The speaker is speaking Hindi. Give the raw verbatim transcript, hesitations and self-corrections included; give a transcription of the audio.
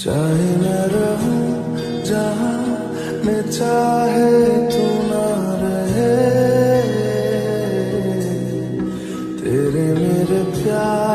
चाहे मैं रहूं जहां मैं चाहे तू ना रहे, तेरे मेरे प्यार